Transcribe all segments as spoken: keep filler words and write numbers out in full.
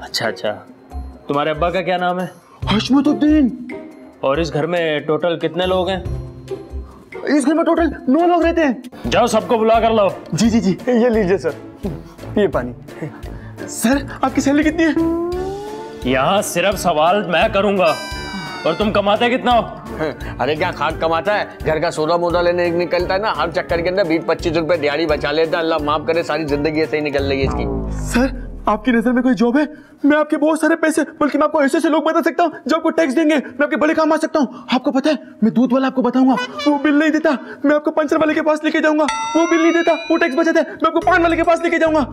अच्छा अच्छा, तुम्हारे अब्बा का क्या नाम है? हशमतुद्दीन। और इस घर में टोटल कितने लोग हैं? इस घर में टोटल नौ लोग रहते हैं। जाओ सबको बुला कर लाओ। जी जी जी, ये लीजिए सर, ये पानी। सर आपकी सैलरी कितनी है? यहाँ सिर्फ सवाल मैं करूंगा, और तुम कमाते कितना हो? अरे क्या खाक कमाता है, घर का सोना मोदा लेने निकलता है ना, हर चक्कर के अंदर बीस पच्चीस रुपए दिहाड़ी बचा लेता है। अल्लाह माफ करे, सारी जिंदगी ऐसे ही निकल रही है इसकी। सर आपकी नजर में कोई जॉब है? मैं आपके बहुत सारे पैसे, बल्कि मैं आपको ऐसे ऐसे लोग बता सकता हूँ जो आपको टैक्स देंगे, मैं आपके बड़े काम आ सकता हूँ। आपको पता है, मैं दूध वाला आपको बताऊंगा, वो बिल नहीं देता, मैं आपको पंचर वाले के पास लेके जाऊंगा, वो बिल नहीं देता, वो टैक्स बचाता है, मैं आपको पान वाले के पास लेके जाऊंगा।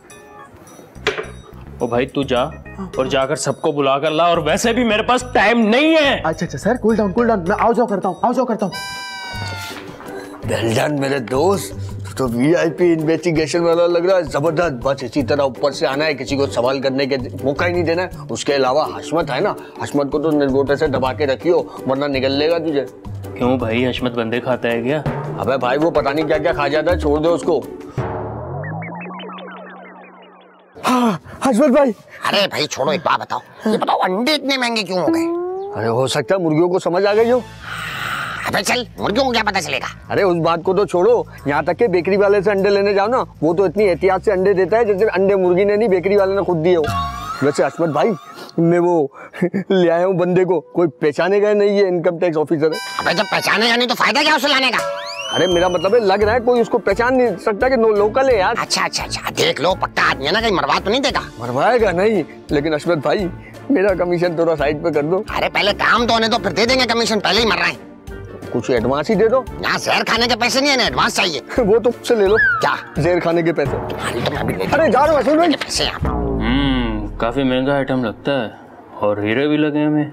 ओ भाई तू जा और जाकर सबको बुला कर ला, और वैसे भी मेरे पास टाइम नहीं है। अच्छा अच्छा sir, cool down cool down, मैं आओ जाओ करता हूँ, आओ जाओ करता हूँ। वेल डन मेरे दोस्त, तो वीआईपी इन्वेस्टिगेशन वाला लग रहा है, जबरदस्त। बस इसी तरह ऊपर से आना है, किसी को सवाल करने के मौका ही नहीं देना है। उसके अलावा हशमत है ना, हशमत को तो निर्गोटे से दबा के रखियो, वरना निकल लेगा तुझे। क्यों भाई, हशमत बंदे खाता है क्या? अबे भाई वो पता नहीं क्या क्या खा जाता है, छोड़ दो उसको। हाँ हशमत भाई। अरे भाई छोड़ो, एक बात बताओ, ये बताओ अंडे इतने महंगे क्यों हो गए? अरे हो सकता है मुर्गियों को समझ आ गई हो। अबे चल, मुर्गियों को क्या पता चलेगा? अरे उस बात को तो छोड़ो, यहाँ तक के बेकरी वाले से अंडे लेने जाओ ना, वो तो इतनी एहतियात से अंडे देता है जैसे अंडे मुर्गी ने नहीं, बेकरी वाले ने खुद दिए हो। वैसे हशमत भाई, मैं वो ले आया हूँ बंदे को, कोई पहचाने गए नहीं, ये इनकम टैक्स ऑफिसर है। अबे जब पहचानेगा नहीं तो फायदा क्या उसे लाने का? अरे मेरा मतलब है, लग रहा है कोई उसको पहचान नहीं सकता कि नो लोकल है यार। अच्छा अच्छा अच्छा, देख लो पक्का आदमी है ना, कहीं मरवा तो नहीं देगा? मरवाएगा नहीं, लेकिन हशमत भाई मेरा कमीशन थोड़ा साइड पे कर दो। अरे पहले काम तो होने दो, फिर दे देंगे कमीशन, पहले ही मर रहे हैं। कुछ एडवांस ही दे दो। यहाँ जहर खाने के पैसे नहीं है ना, एडवांस चाहिए। वो तो मुझसे ले लो। क्या? जहर खाने के पैसे। अरे तो मैं भी ले अरे जा रहा हूँ हशमत भाई। पैसे यहाँ। हम्म काफी महंगा आइटम लगता है, और हीरे भी लगे हमें।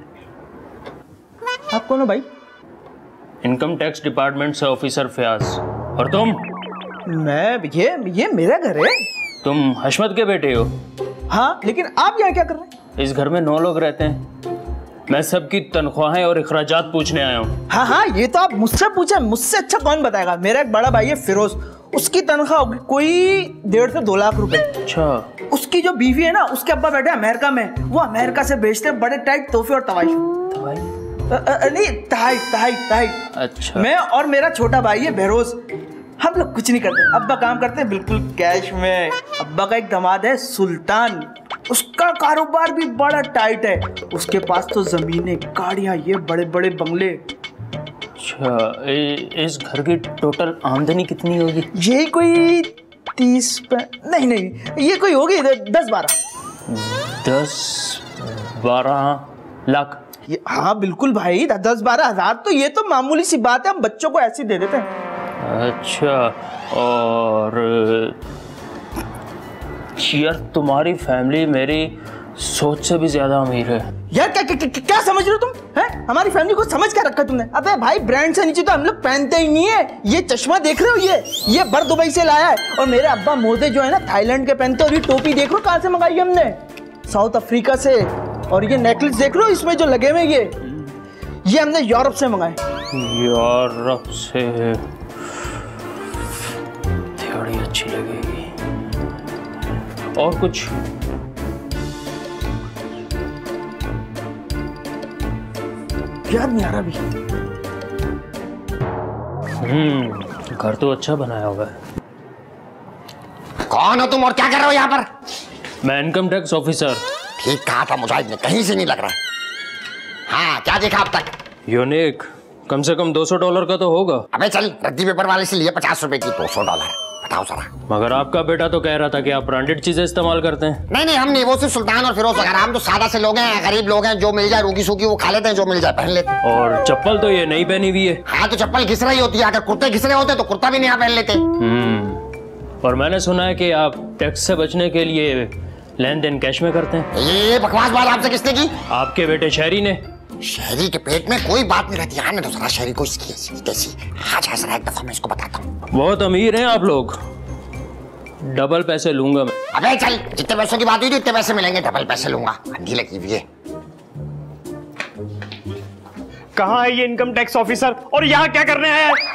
आप कौन हो भाई? इनकम टैक्स डिपार्टमेंट से ऑफिसर फयाज। और तुम? मैं, ये ये मेरा घर है। तुम हशमत के बेटे हो? हाँ, लेकिन आप यहाँ क्या कर रहे हैं? इस घर में नौ लोग रहते हैं, मैं सबकी तनख्वाहें और इखराजात पूछने आया हूँ। हाँ हाँ, ये तो आप मुझसे पूछे, मुझसे अच्छा कौन बताएगा। मेरा एक बड़ा भाई है फिरोज, उसकी तनख्वाह होगी कोई डेढ़ से दो लाख रुपए। अच्छा। उसकी जो बीवी है ना, उसके अब्बा बैठे अमेरिका में, वो अमेरिका से भेजते हैं बड़े टाइट तोहफे और तवाइश। नहीं, तहाइफ तहाइफ तहाइफ। अच्छा। मैं और मेरा छोटा भाई है बहरोज, हम लोग कुछ नहीं करते। अब्बा काम करते हैं बिल्कुल कैश में। अब्बा का एक दामाद है सुल्तान, उसका कारोबार भी बड़ा टाइट है। उसके पास तो जमीनें, गाड़ियां, ये बड़े बड़े बंगले। अच्छा, इस घर की टोटल आमदनी कितनी होगी? यही कोई तीस नहीं नहीं ये कोई होगी दस बारह दस बारह लाख। ये हाँ बिल्कुल भाई, दस बारह हजार तो ये तो मामूली सी बात है, हम बच्चों को ऐसे दे देते हैं। अच्छा, और यार तुम्हारी फैमिली मेरी सोच से भी ज्यादा अमीर है। यार क्या क्या, क्या, क्या समझ रहे हो तुम? हैं? हमारी फैमिली को समझ क्या रखा तुमने? अबे भाई, ब्रांड से नीचे तो हम लोग पहनते ही नहीं है। ये चश्मा देख रहे हो, ये ये बर दुबई से लाया है। और मेरे अब्बा मोदे जो है ना, थाईलैंड के पहनते। और ये टोपी देख रहे हो कहाँ से मंगाई हमने? साउथ अफ्रीका से। और ये नेकलेस देख रहे हो इसमें जो लगे हुए, ये ये हमने यूरोप से मंगाए। यूरोप से? थोड़ी अच्छी लगेगी। और कुछ? याद नहीं आ रहा भी। हम्म घर तो अच्छा बनाया हुआ है। कौन हो तुम और क्या कर रहे हो यहाँ पर? मैं इनकम टैक्स ऑफिसर। ठीक कहा था मुजाहिद ने, कहीं से नहीं लग रहा। हाँ, क्या देखा अब तक? यूनिक, कम से कम दो सौ डॉलर का तो होगा। अबे चल, रद्दी पेपर वाले से लिए पचास रुपए की, दो सौ डॉलर। बताओ जरा। मगर आपका बेटा तो कह रहा था कि आप ब्रांडेड चीजें इस्तेमाल करते हैं। नहीं नहीं, हम नहीं, वो सिर्फ सुल्तान और फिरोज वगैरह। हम तो सादा से लोग हैं, गरीब लोग हैं, जो मिल जाए रूखी सूखी वो खा लेते हैं, जो मिल जाए पहन लेते हैं। और चप्पल तो ये नहीं पहनी हुई है। हाँ तो चप्पल घिस रही होती है, अगर कुर्ते घिस रहे होते तो कुर्ता भी नहीं पहन लेते। हम्म और मैंने सुना है कि आप टैक्स से बचने के लिए लेन देन कैश में करते हैं। ये बकवास बात आपसे किसने की? आपके बेटे शहरी ने। शहरी के पेट में कोई बात नहीं रहती। आने दो जरा शहरी को इसकी ऐसी कैसी। आज है जरा एक दफा मैं इसको बताता हूँ। बहुत अमीर हैं आप लोग, डबल पैसे लूंगा मैं। अबे चल, जितने पैसों की बात हुई थी उतने पैसे मिलेंगे, डबल पैसे लूंगा। अंधी लगी हुई है। कहाँ है ये इनकम टैक्स ऑफिसर और यहाँ क्या करने आया है?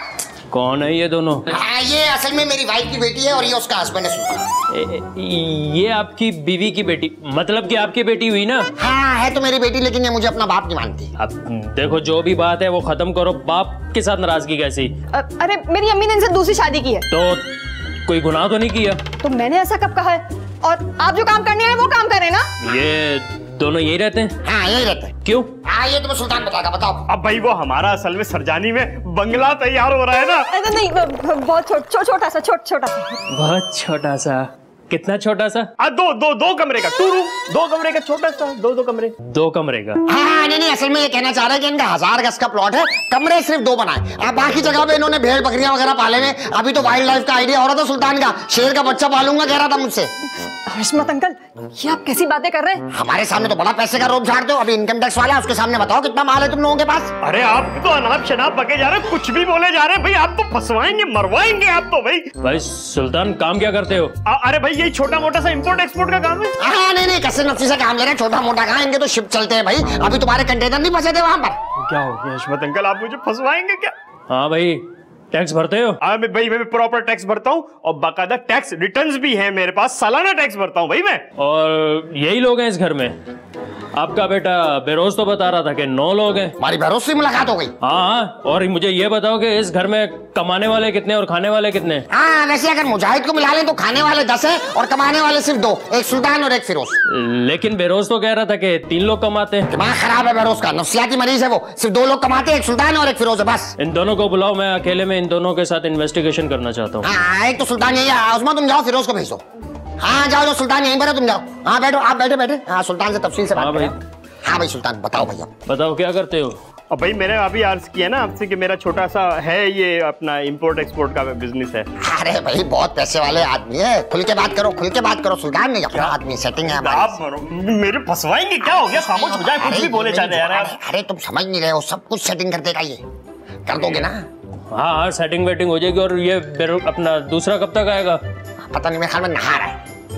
कौन है ये दोनों? हाँ, ये असल में मेरी वाइफ की बेटी है और ये उसका हस्बैंड है सुल्तान। ये आपकी बीवी की बेटी, मतलब कि आपकी बेटी हुई ना? हाँ है तो मेरी बेटी, लेकिन ये मुझे अपना बाप नहीं मानती। अब देखो, जो भी बात है वो खत्म करो। बाप के साथ नाराजगी कैसी? अरे मेरी अम्मी ने इनसे दूसरी शादी की है। तो कोई गुनाह तो नहीं किया? तो मैंने ऐसा कब कहा है? और आप जो काम करने आए वो काम करें ना। ये दोनों यही रहते हैं? हाँ यही रहते हैं। क्यों? हाँ ये तुम्हें सुल्तान बताएगा, बताओ। अब भाई वो हमारा असल में सरजानी में बंगला तैयार हो रहा है ना। अरे नहीं, बहुत छोटा छोटा सा छोटा छोटा सा बहुत छोटा सा। कितना छोटा सा? आ, दो दो दो कमरे का, टू रूम, दो कमरे का छोटा सा, दो दो कमरे दो कमरे का। हाँ नहीं नहीं, असल में ये कहना चाह रहा है कि इनका हजार गज का प्लॉट है, कमरे सिर्फ दो बनाए। अब बाकी जगह पे इन्होंने भेड़ बकरियां वगैरह पाले हुए। अभी तो वाइल्ड लाइफ का आइडिया हो रहा था सुल्तान का, शेर का बच्चा पालूंगा कह रहा था मुझसे। हशमत अंकल, ये आप कैसी बातें कर रहे हैं? हमारे सामने तो बड़ा पैसे का रोप झाड़ते हो, अभी इनकम टैक्स वाला है, उसके सामने बताओ कितना माल है तुम लोगों के पास। अरे आप तो अनाप शनाप बके जा रहे हो, कुछ भी बोले जा रहे हैं भाई। आप तो फंसवाएंगे, मरवाएंगे आप तो भाई। भाई सुल्तान, काम क्या करते हो? आ, अरे भाई यही छोटा मोटा सा इंपोर्ट एक्सपोर्ट का काम है। हाँ नहीं नहीं, कसर नफसी से काम ले रहे हैं, छोटा मोटा कहाँ, इनके तो शिप चलते हैं भाई। अभी तुम्हारे कंटेनर नहीं फंसे थे वहां पर? क्या हो गया हशमत अंकल, आप मुझे फंसवाएंगे क्या? हाँ भाई, टैक्स भरते हो? हाँ मैं भाई, मैं प्रॉपर टैक्स भरता हूँ और बाकायदा टैक्स रिटर्न्स भी है मेरे पास, सालाना टैक्स भरता हूँ भाई मैं। और यही लोग हैं इस घर में? आपका बेटा बेरोज तो बता रहा था कि नौ लोग हैं। हमारी बेरोज से मुलाकात हो गई। हाँ, और मुझे ये बताओ कि इस घर में कमाने वाले कितने और खाने वाले कितने? हाँ वैसे अगर मुजाहिद को मिला लें तो खाने वाले दस है और कमाने वाले सिर्फ दो, एक सुल्तान और एक फिरोज। लेकिन बेरोज तो कह रहा था कि तीन लोग कमाते हैं। दिमाग खराब है बेरोज का, नफ्सियाती मरीज है वो। सिर्फ दो लोग कमाते हैं, एक सुल्तान और एक फिरोज है बस। इन दोनों को बुलाओ, मैं अकेले में इन दोनों के साथ इन्वेस्टिगेशन करना चाहता हूँ। हाँ एक तो सुल्तान यही है। उस्मान तुम जाओ, फिरोज को भेजो। हाँ जाओ जाओ, सुल्तान यहीं पर है, तुम जाओ। हाँ बैठो, आप बैठे बैठे। हाँ सुल्तान से तफसील से बात करें। हाँ भाई सुल्तान बताओ भैया। बताओ क्या करते हो? अब भाई मैंने अभी अर्ज किया ना आपसे कि मेरा छोटा सा है ये अपना इंपोर्ट एक्सपोर्ट का बिजनेस है। अरे भाई बहुत पैसे वाले आदमी है, खुल के बात करो, खुल के बात करो। सुल्तान नहीं अपना आदमी, सेटिंग है आप मेरे फंसवाएंगे क्या? हो गया, खामोश हो जाए, कुछ भी बोले जाते यार। अरे तुम समझ नहीं रहे हो, सब कुछ सेटिंग कर देगा ये, कर दोगे ना? हाँ हाँ, सेटिंग वेटिंग हो जाएगी। और ये अपना दूसरा कब तक आएगा? पता नहीं, मेरे ख्याल में नहा रहा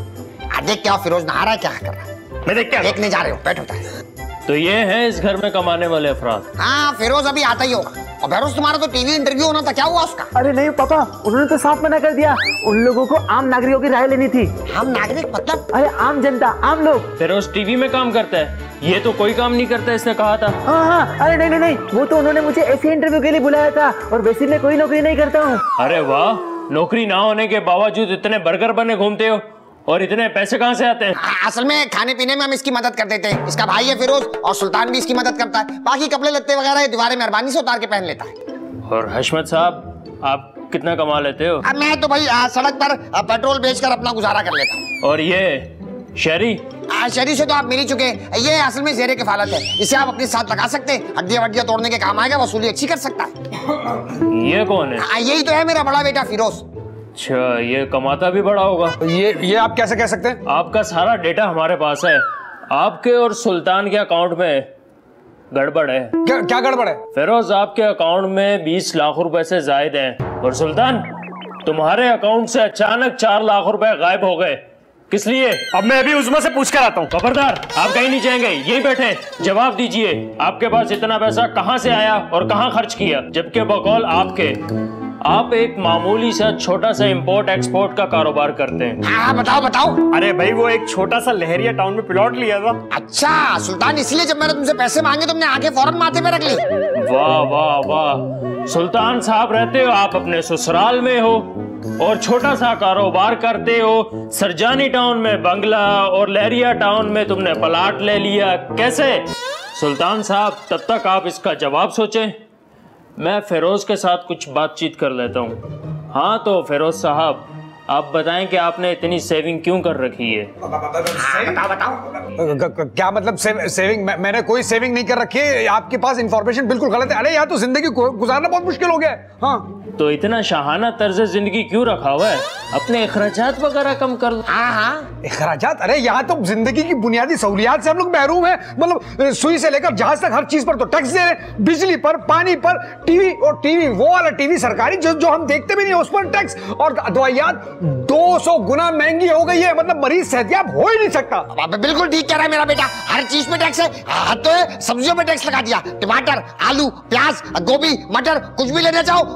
है। देख क्या फिरोज नहा रहा है, क्या कर रहा है? मैं देख क्या देखने जा रहे हो, बैठ होता है। तो ये है इस घर में कमाने वाले अफराद। हाँ फिरोज अभी आता ही होगा। और फिरोज तुम्हारा तो टीवी इंटरव्यू होना था, क्या हुआ उसका? अरे नहीं पापा, उन्होंने तो साफ मना कर दिया। उन लोगों को आम नागरिकों की राय लेनी थी। हम नागरिक मतलब? अरे आम जनता, आम लोग। फिरोज टीवी में काम करता है, ये तो कोई काम नहीं करता, इसने कहा था। हाँ हाँ, अरे नहीं नहीं नहीं, वो तो उन्होंने मुझे ऐसे इंटरव्यू के लिए बुलाया था, और वैसे मैं कोई नौकरी नहीं करता हूँ। अरे वाह, नौकरी ना होने के बावजूद इतने बर्गर बने घूमते हो, और इतने पैसे कहाँ से आते हैं? असल में खाने पीने में हम इसकी मदद कर देते हैं। इसका भाई है फिरोज, और सुल्तान भी इसकी मदद करता है। बाकी कपड़े लत्ते वगैरह दीवारें मेहरबानी से उतार के पहन लेता है। और हशमत साहब, आप कितना कमा लेते हो? अब मैं तो भाई आ, सड़क पर आ, पेट्रोल बेचकर अपना गुजारा कर लेता हूँ। और ये शहरी? शहरी से तो आप मिल ही चुके हैं। ये असल में ज़ेरे किफालत है, इसे आप अपने साथ लगा सकते हैं। हड्डियां वड्डियां तोड़ने के काम आएगा, वसूली अच्छी कर सकता है। ये कौन है? आ, यही तो है मेरा बड़ा बेटा फिरोज। अच्छा, ये कमाता भी बड़ा होगा। ये ये आप कैसे कह सकते हैं? आपका सारा डेटा हमारे पास है। आपके और सुल्तान के अकाउंट में गड़बड़ है। क्या क्या गड़बड़ है? फिरोज, आपके अकाउंट में बीस लाख रुपए से जायद हैं, और सुल्तान तुम्हारे अकाउंट से अचानक चार लाख रुपए गायब हो गए। किस लिए? अब मैं अभी उसमें से पूछ कर आता हूँ। खबरदार, आप कहीं नहीं जाएंगे, यहीं बैठे। जवाब दीजिए, आपके पास इतना पैसा कहाँ से आया और कहाँ खर्च किया? जबकि बकौल आपके, आप एक मामूली सा छोटा सा इंपोर्ट एक्सपोर्ट का कारोबार करते हैं। हाँ बताओ बताओ। अरे भाई वो एक छोटा सा लहरिया टाउन में प्लॉट लिया था। अच्छा सुल्तान, इसलिए जब मैंने तुमसे पैसे मांगे तुमने आके फौरन माथे पे रख ली। वाह वाह वाह, सुल्तान साहब रहते हो आप अपने ससुराल में हो, और छोटा सा कारोबार करते हो। सरजानी टाउन में बंगला और लहरिया टाउन में तुमने प्लाट ले लिया, कैसे? सुल्तान साहब, तब तक आप इसका जवाब सोचें, मैं फिरोज के साथ कुछ बातचीत कर लेता हूँ। हाँ तो फिरोज साहब, आप बताएं कि आपने इतनी सेविंग क्यों कर रखी है? बताओ बताओ। क्या मतलब सेव, सेविंग? मैं, मैंने कोई सेविंग नहीं कर रखी है। आपके पास इंफॉर्मेशन बिल्कुल गलत है। अरे यार, तो जिंदगी गुजारना बहुत मुश्किल हो गया है। हाँ तो इतना शाहाना तर्ज जिंदगी क्यों रखा हुआ है? अपने अखराजात वगैरह कम कर लो। हाँ हाँ, अखराजात? अरे यहाँ तो जिंदगी की बुनियादी सहूलियात से हम लोग महरूम हैं। मतलब सुई से लेकर जहाज तक हर चीज पर तो टैक्स दे रहे हैं। बिजली पर, पानी पर, टीवी, और टीवी वो वाला टीवी सरकारी जो जो हम देखते भी नहीं उस पर टैक्स। और दवाइयात दो सौ गुना महंगी हो गई है। मतलब मरीज सेहतियाब हो ही नहीं सकता। बिल्कुल ठीक कह रहा है मेरा बेटा, हर चीज पे टैक्स है। हाँ तो है, सब्जियों पे टैक्स लगा दिया। टमाटर, आलू, प्याज, गोभी, मटर, कुछ भी लेना चाहो उसकी कीमत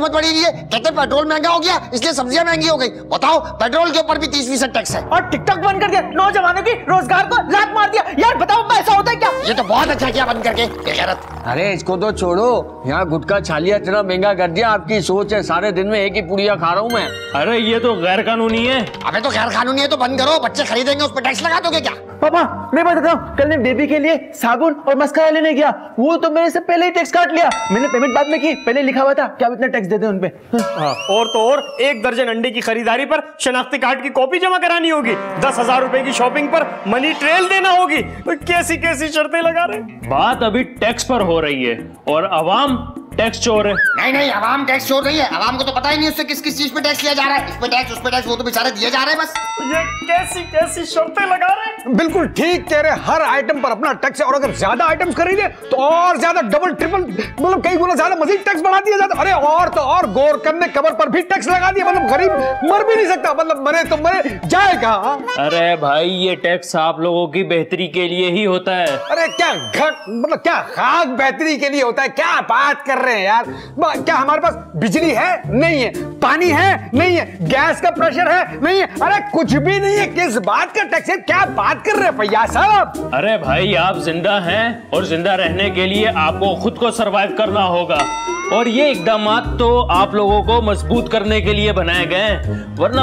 समझ पड़ी नहीं है। कहते पेट्रोल महंगा हो गया इसलिए सब्जियां महंगी हो गई। बताओ, पेट्रोल के ऊपर भी तीस फीसद टैक्स है। और टिकटॉक बंद कर दिया, नौजवानों की रोजगार को लात मार दिया। यार बताओ ऐसा होता है क्या? ये तो बहुत अच्छा किया बंद करके, बेगैरत। अरे इसको तो छोड़ो, यहाँ गुटखा छालिया इतना महंगा कर दिया। आपकी सोच है, सारे दिन में एक ही पुड़िया खा रहा हूँ मैं। अरे ये तो गैर कानूनी है। अबे तो गैर कानूनी है तो बंद करो, बच्चे खरीदेंगे उस पर टैक्स लगा दोगे क्या? पापा मैं बताता हूँ, कल मैं बेबी के लिए साबुन और मस्कारा लेने गया, वो तो मेरे से पहले ही टैक्स काट लिया। मैंने पेमेंट बाद में की, पहले लिखा हुआ था कि आप इतना टैक्स देते हैं उनपे। हाँ, और तो और एक दर्जन अंडे की खरीदारी पर शनाख्ती कार्ड की कॉपी जमा करानी होगी। दस हजार रुपए की शॉपिंग पर मनी ट्रेल देना होगी। कैसी कैसी शर्तें लगा रहे। बात अभी टैक्स पर हो रही है और अवाम टैक्स चोर है। नहीं नहीं, अवाम टैक्स चोर नहीं है। अवाम को तो पता ही नहीं उससे किस किस चीज पे टैक्स लिया जा रहा है। इस पे टैक्स, उस पे टैक्स, वो तो बेचारे दिए जा रहे हैं बस। ये कैसी कैसी शर्तें लगा रहे। बिल्कुल ठीक कह रहे, हर आइटम पर अपना टैक्स है और अगर ज्यादा आइटम्स खरीदे तो और ज्यादा, डबल ट्रिपल, मतलब कई गुना ज्यादा मजीद टैक्स बढ़ा दिया जाता। अरे और तो और गोरकन ने कबर पर भी टैक्स लगा दिया। मतलब गरीब मर भी नहीं सकता, मतलब मरे तो मरे, जाएगा। अरे भाई ये टैक्स आप लोगों की बेहतरी के लिए ही होता है। अरे क्या घट, मतलब क्या खाक बेहतरी के लिए होता है? क्या बात कर रहे हैं यार? क्या हमारे पास बिजली है? नहीं है। पानी है? नहीं है। गैस का प्रेशर है? नहीं है। अरे कुछ भी नहीं है, किस बात का टैक्स है? क्या बात कर रहे हैं भैया साहब? अरे भाई आप जिंदा हैं और जिंदा रहने के लिए आपको खुद को सरवाइव करना होगा और ये इकदामात तो आप लोगों को मजबूत करने के लिए बनाए गए हैं, वरना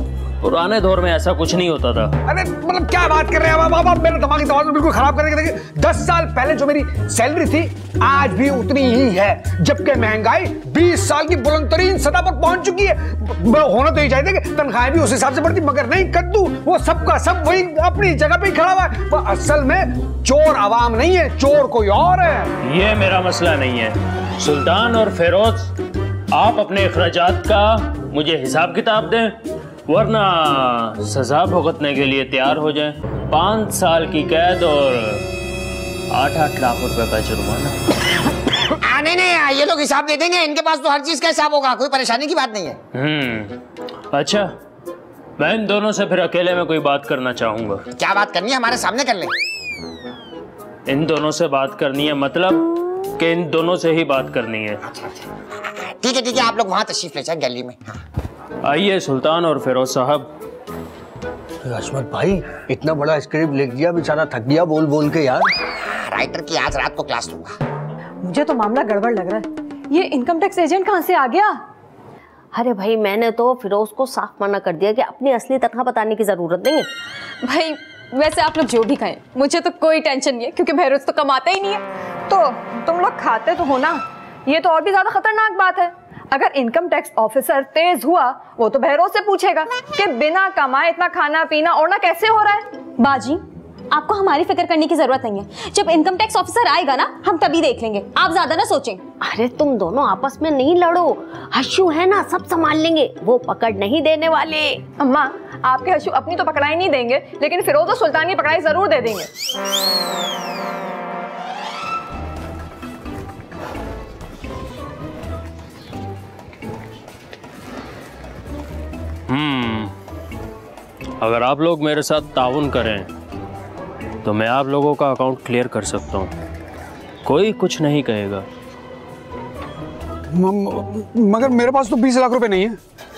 पुराने दौर में ऐसा कुछ नहीं होता था। अरे मतलब क्या बात कर रहे हैं आप? आप मेरा दिमागी तवाज़ुन बिल्कुल खराब करके देखिए। दस साल पहले जो मेरी सैलरी थी आज भी उतनी ही है, जबकि महंगाई बीस साल की बुलंदतरीन सतह पर पहुंच चुकी है। होना तो ही चाहिए कि तनख्वाहें भी उस हिसाब से बढ़ती, मगर नहीं, कद्दू वो सबका सब वही अपनी जगह पे ही खड़ा हुआ है। वो असल में चोर आवाम नहीं है, चोर कोई और है। ये मेरा मसला नहीं है। सुल्तान और फिरोज आप अपने अखराजात का मुझे हिसाब किताब दें, वरना सजा भुगतने के लिए तैयार हो जाएं। पांच साल की कैद और आठ आठ लाख रुपए का जुर्माना। आ, नहीं नहीं, ये लोग हिसाब दे देंगे। इनके पास तो हर चीज का हिसाब होगा, कोई परेशानी की बात नहीं है। हम्म अच्छा, मैं इन दोनों से फिर अकेले में कोई बात करना चाहूंगा। क्या बात करनी है? हमारे सामने कर ले। इन दोनों से बात करनी है, मतलब कि इन दोनों से ही बात करनी है। ठीक है ठीक है, आप लोग वहां तशरीफ ले जाए गैलरी में। आइए सुल्तान और फिरोज साहब। हशमत भाई इतना बड़ा स्क्रिप्ट लिख दिया, बेचारा थक गया बोल बोल के यार। राइटर की आज रात को क्लास लूंगा। मुझे तो मामला गड़बड़ लग रहा है। ये इनकम टैक्स एजेंट कहाँ से आ गया? अरे भाई मैंने तो फिरोज को साफ मना कर दिया कि अपनी असली तनख्वाह बताने की जरूरत नहीं है। भाई वैसे आप लोग जो भी खाएं, मुझे तो कोई टेंशन नहीं है क्योंकि बहरोज तो कमाता ही नहीं है। तो तुम लोग खाते तो हो ना, ये तो और भी ज्यादा खतरनाक बात है। अगर इनकम टैक्स ऑफिसर तेज हुआ, वो तो बहरोज से पूछेगा कि बिना कमाए इतना खाना पीना ओढ़ना कैसे हो रहा है। बाजी आपको हमारी फिक्र करने की जरूरत नहीं है। जब इनकम टैक्स ऑफिसर आएगा ना, हम तभी देख लेंगे, आप ज्यादा ना सोचें। अरे तुम दोनों आपस में नहीं लड़ो, हशू है ना, सब संभाल लेंगे, वो पकड़ नहीं देने वाले। अम्मा आपके हशू अपनी तो पकड़ाई नहीं देंगे, लेकिन फिरोज और सुल्तान की पकड़ाई जरूर दे देंगे। हम्म अगर आप लोग मेरे साथ ताउन करें तो मैं आप लोगों का अकाउंट क्लियर कर सकता हूँ, कोई कुछ नहीं कहेगा। म, म, मगर मेरे पास तो बीस लाख रुपए नहीं है।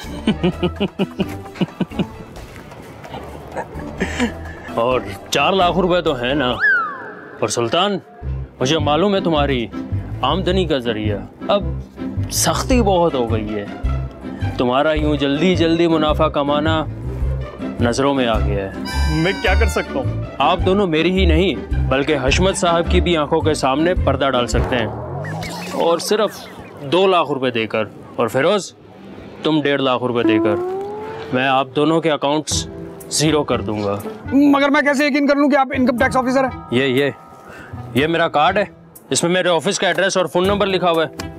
और चार लाख रुपए तो है ना। और सुल्तान मुझे मालूम है तुम्हारी आमदनी का जरिया अब सख्ती बहुत हो गई है, तुम्हारा यूं जल्दी जल्दी मुनाफा कमाना नजरों में आ गया है। मैं क्या कर सकता हूँ? आप दोनों मेरी ही नहीं बल्कि हशमत साहब की भी आंखों के सामने पर्दा डाल सकते हैं, और सिर्फ दो लाख रुपए देकर। और फिरोज तुम डेढ़ लाख रुपए देकर मैं आप दोनों के अकाउंट्स जीरो कर दूंगा। मगर मैं कैसे यकीन कर लूं कि आप इनकम टैक्स ऑफिसर हैं? ये ये ये मेरा कार्ड है, इसमें मेरे ऑफिस का एड्रेस और फोन नंबर लिखा हुआ है।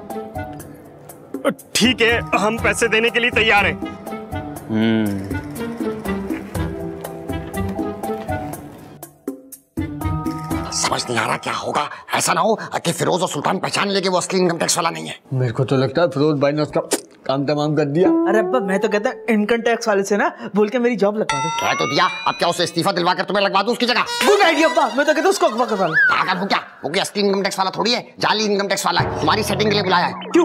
ठीक है, हम पैसे देने के लिए तैयार हैं। हम्म समझ नहीं आ रहा क्या होगा। ऐसा ना हो कि फिरोज और सुल्तान पहचान ले कि वो असली इनकम टैक्स वाला नहीं है। मेरे को तो लगता है फिरोज भाई ने उसका काम तमाम कर दिया। अरे अब्बा मैं तो कहता इनकम टैक्स वाले से ना बोल के मेरी जॉब लगवा दो। कह तो दिया, अब क्या उसे इस्तीफा दिलवा कर तुम्हें लगवा दूं उसकी जगह? गुड आइडिया अब्बा, मैं तो कहता उसको अगवा करवा लो। पागल हो क्या? वो क्या असली इनकम टैक्स वाला थोड़ी है, जाली इनकम टैक्स वाला है। तुम्हारी सेटिंग के लिए बुलाया है। क्यों?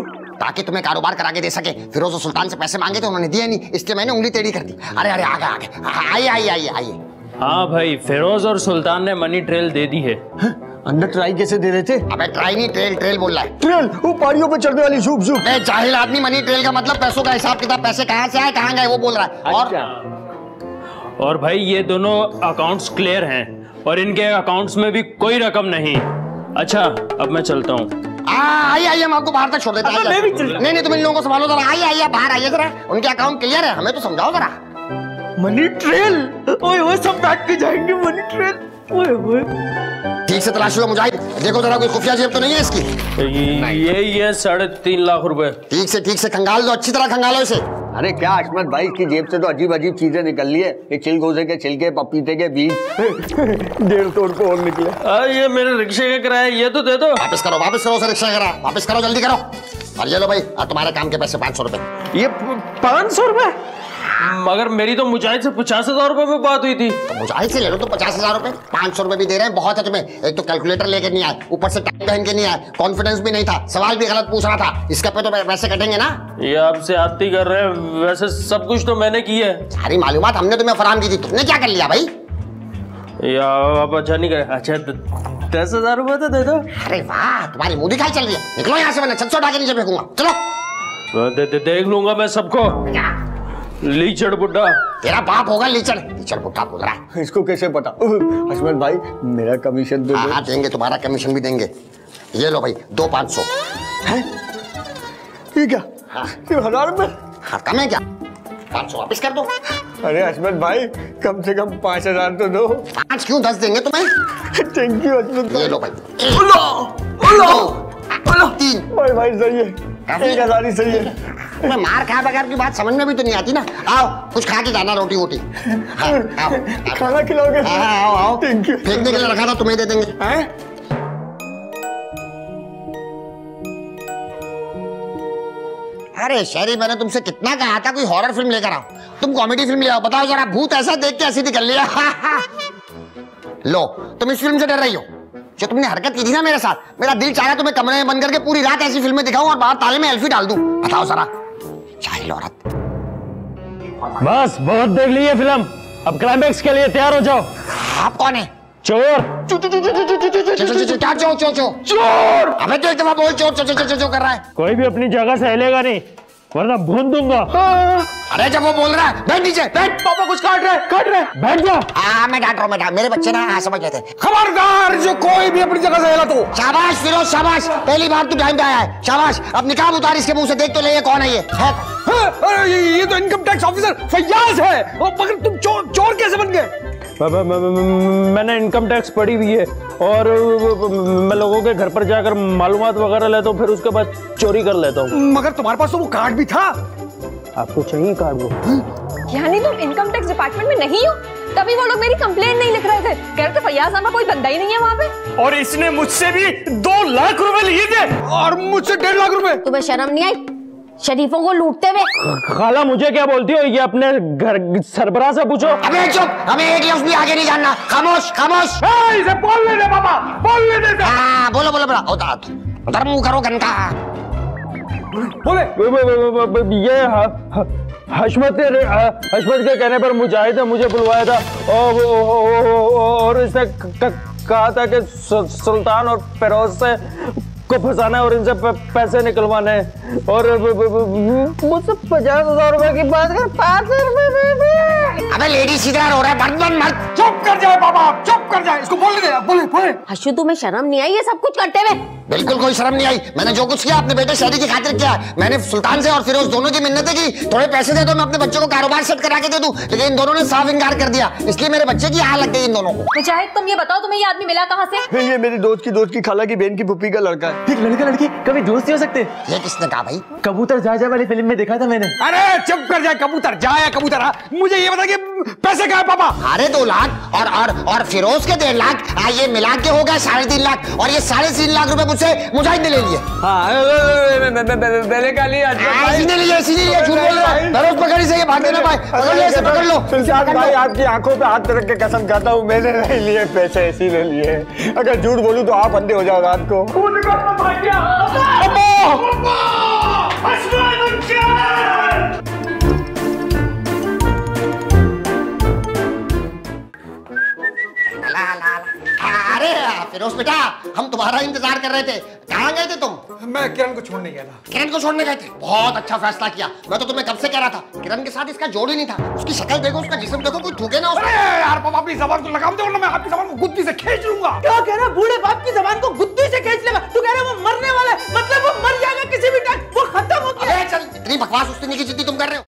ताकि तुम्हें कारोबार करा के दे सके। फिरोज और सुल्तान से पैसे मांगे तो उन्होंने दिए नहीं, इसलिए मैंने उंगली टेढ़ी कर दी। अरे अरे आगे आगे आइए आइए आइए आइए। हाँ भाई, फिरोज और सुल्तान ने मनी ट्रेल दे दी है। अंदर ट्राई कैसे दे रहे थे? अबे ट्राई नहीं, ट्रेल ट्रेल बोल रहा है। ट्रेल वो पहाड़ियों पे चढ़ने वाली सूप सूप। अबे जाहिल आदमी, मनी ट्रेल का मतलब पैसों का हिसाब किताब, पैसे कहाँ से आए कहाँ गए वो बोल रहा है। और और भाई ये दोनों अकाउंट्स क्लियर हैं और इनके अकाउंट्स में भी कोई रकम नहीं। अच्छा अब मैं चलता हूँ। आइए आइए, हम आपको बाहर तक छोड़ देते हैं। नहीं नहीं, तुम इन लोगों को संभालो जरा। आइए आइए बाहर आइए जरा, उनके अकाउंट क्लियर है, हमें तो समझाओ जरा। मनी ट्रेल, ओए ओए सब बैठ के जाएंगे मनी ट्रेल। ओए ओए ठीक से तलाश लो मुजाहिद, देखो जरा कोई खुफिया जेब तो नहीं है इसकी। ये ये साढ़े तीन लाख रुपए। ठीक से ठीक से खंगाल दो, अच्छी तरह खंगालो इसे। अरे क्या अहमद भाई, इसकी जेब से तो अजीब अजीब चीजें निकल ली है। ये चिलगोजे के छिलके, पपीते के बीज, डेढ़ सौ रुपए और निकले। आ, ये मेरे रिक्शे के किराए, ये तो दे दो। वापस करो वापस करो, उसे रिक्शा करा वापस करो, जल्दी करो। और ये लो भाई, और तुम्हारे काम के पैसे पाँच सौ रुपए। ये पाँच सौ रुपए? मगर मेरी तो मुजाहिद से पचास हजार रुपए में बात हुई थी। तो मुजाहिद से ले लो तो पचास हजार रुपए, पाँच सौ रुपए भी दे रहे हैं, बहुत है तुम्हें। एक तो कैलकुलेटर लेके नहीं आए, ऊपर से टाई पहन के नहीं आए, कॉन्फिडेंस भी नहीं था, सवाल भी गलत पूछ रहा था। इसके पे तो पैसे कटेंगे ना। ये आपसे आती कर रहे हैं, वैसे सब कुछ तो मैंने की है। सारी मालूमात हमने तुम्हें फराहम की थी, तुमने क्या कर लिया भाई? या आप अच्छा नहीं करे। अच्छा दस हजार रुपए तो दे दो। अरे वाह, तुम्हारी मुंह दिखाई चल रही है। निकलो यहाँ से, मैंने छत से उठा के नीचे फेंकूंगा। चलो दे, दे, देख लूंगा मैं सबको। लीचड़ बुड्ढा। तेरा बाप होगा लीचड़, लीचड़ बुड्ढा बोल रहा है। इसको कैसे पता? अहमद भाई मेरा कमीशन दे दो। हाँ देंगे, तुम्हारा कमीशन भी देंगे। ये लो भाई, दो पाँच सौ। ये क्या? हाँ हजार रुपए? हाँ कम है क्या? पाँच सौ वापिस कर दो। अरे अहमद भाई कम से कम पाँच हजार तो दो। पाँच क्यों, दस देंगे तुम्हें। थैंक यू अहमद भाई। ये लो भाई, तीन। भाई भाई सही है, एक हजार ही सही है। मैं मार खाए बगैर की बात समझ में भी तो नहीं आती ना। आओ कुछ खा के जाना, रोटी वोटी। हाँ, आओ, आओ। खाना खिलाओगे? हाँ, आओ आओ। Thank you. फेंकने के लिए रखा था, तुम्हें दे देंगे। हैं? अरे शहरी, मैंने तुमसे कितना कहा था कोई हॉरर फिल्म लेकर आओ, तुम कॉमेडी फिल्म ले आओ। बताओ जरा, भूत ऐसा देख के ऐसी निकल लिया। लो तुम इस फिल्म से डर रही हो। जो तुमने हरकत की थी ना मेरे साथ, मेरा दिल चाहा तुम्हें कमरे में बंद करके पूरी रात ऐसी फिल्में दिखाऊं और बाहर ताले में एल्फी डाल दूं। बताओ जरा, जाहिल औरत। बस बहुत देख ली है फिल्म, अब क्लाइमैक्स के लिए तैयार हो जाओ। आप कौन है? चोर। क्या चो चो चो चोर? अबे तो एक दफा बोल, चोर चो चो चो चो कर रहा है। कोई भी अपनी जगह से हिलेगा नहीं, वरना भून दूंगा। अरे जब वो बोल रहा है, बैठ नीचे बैठ। पापा कुछ काट रहे काट रहे बैठ जा। हाँ मैं डांट रहा हूँ, मैं डांट, मेरे बच्चे ना हाँ समझ गए थे। खबरदार जो कोई भी अपनी जगह से हिला तो। शाबाश फिरोज शाबाश, पहली बार तू टाइम पे आया है, शाबाश। अब निकाब उतार इसके मुंह से, देख तो ले ये कौन है। ये है हाँ, अरे ये, ये तो इनकम टैक्स ऑफिसर फैयाज है। और मगर तुम चोर चोर कैसे बन गए? मैंने इनकम टैक्स पढ़ी हुई है और मैं लोगों के घर पर जाकर मालूमात वगैरह लेता हूँ, फिर उसके बाद चोरी कर लेता हूँ। मगर तुम्हारे पास तो वो कार्ड भी था। आपको चाहिए कार्ड? वो यानी तुम इनकम टैक्स डिपार्टमेंट में नहीं हो, तभी वो लोग मेरी कंप्लेंट नहीं लिख रहे थे। कह रहे थे फैयाज नामा कोई बंदा ही नहीं है वहाँ पे। और इसने मुझसे भी दो लाख रुपए लिए थे और मुझसे डेढ़ लाख रुपए। तुम्हें शर्म नहीं आई शरीफों को लूटते हुए? खाला मुझे क्या बोलती हो, ये अपने घर सरबराह से पूछो। अबे चुप, हमें एक लफ्ज़ भी आगे नहीं जानना। खामोश खामोश। इसे बोलने दे पापा, बोलने दे। हाँ बोलो बोलो बोलो, उधर उधर मुंह करो घंटा। बोले ये हशमत हशमत के कहने पर मुजाहिद ने मुझे बुलवाया था और, और इसने कहा था कि सुल्तान और फिरोज से को फंसाना है और इनसे पैसे निकलवाने और मुझसे पचास हजार रुपए की बात कर पाँच सौ रुपए दे दे। अबे लेडी सीधर हो रहा है, बंद बंद मत। चुप कर जाए पापा, चुप कर जाए। इसको बोलने दे, बोले बोले। हशु तुम्हें शर्म नहीं आई ये सब कुछ करते हुए? बिल्कुल कोई शर्म नहीं आई। मैंने जो कुछ किया अपने बेटे शहरी की खातिर किया। मैंने सुल्तान से और फिरोज दोनों की मिन्नतें की, थोड़े पैसे दे दो मैं अपने बच्चों को कारोबार सेट करा के दे दूं, लेकिन इन दोनों ने साफ इनकार कर दिया। इसलिए मेरे बच्चे की हाल लग गई इन दोनों को। मुजाहिद तुम ये बताओ, तुम्हें ये आदमी मिला कहाँ से? ये मेरी दोस्त की दोस्त की खाला की बहन की पुप्पी का लड़का है। एक लड़का लड़की कभी दोस्त नहीं हो सकते? ये किसने कहा भाई? कबूतर जा जा वाली फिल्म में देखा था मैंने। अरे चुप कर जाए, कबूतर जाए कबूतर आ। मुझे ये बता कि पैसे कहाँ है पापा? अरे दो लाख और और और फिरोज के डेढ़ लाख, आ, ये मिला के हो गया साढ़े तीन लाख और ये साढ़े तीन लाख रुपए मुझसे मुजाहिद ने ले लिए। मैंने कहा लिया, इसीने लिए इसीने लिए झूठ बोल रहा है। फिरोज पकड़ी से ये भागने ना पाए, पकड़ लो इसे, पकड़ लो। सुल्तान भाई आपकी आंखों पे हाथ रख के कसम खाता हूँ, मैंने नहीं लिए पैसे, इसीलिए लिए। अगर झूठ बोलूं तो आप अंधे हो जाओ रात को। ला, ला, ला। अरे फिरोज बेटा, हम तुम्हारा इंतजार कर रहे थे। कहाँ गए थे तुम? मैं किरण को छोड़ने गया था। किरण को छोड़ने गए थे? बहुत अच्छा फैसला किया। मैं तो तुम्हें कब से कह रहा था, किरण के साथ इसका जोड़ ही नहीं था। उसकी शक्ल देखो, उसका जिस्म देखो, कोई ठुके ना उसको। अरे यार पापा, अपनी जबान को लगाम दो वरना मैं आपकी जबान को गुत्ती से खींच लूंगा। क्या कह रहा है? बूढ़े बाप की जबान को गुत्ती से खींच लेगा? तू कह रहा है वो मरने वाला है, मतलब वो मर जाएगा किसी भी टाइम, वो खत्म हो गया। अबे चल, इतनी बकवास उससे नहीं की जितनी तुम कर रहे हो।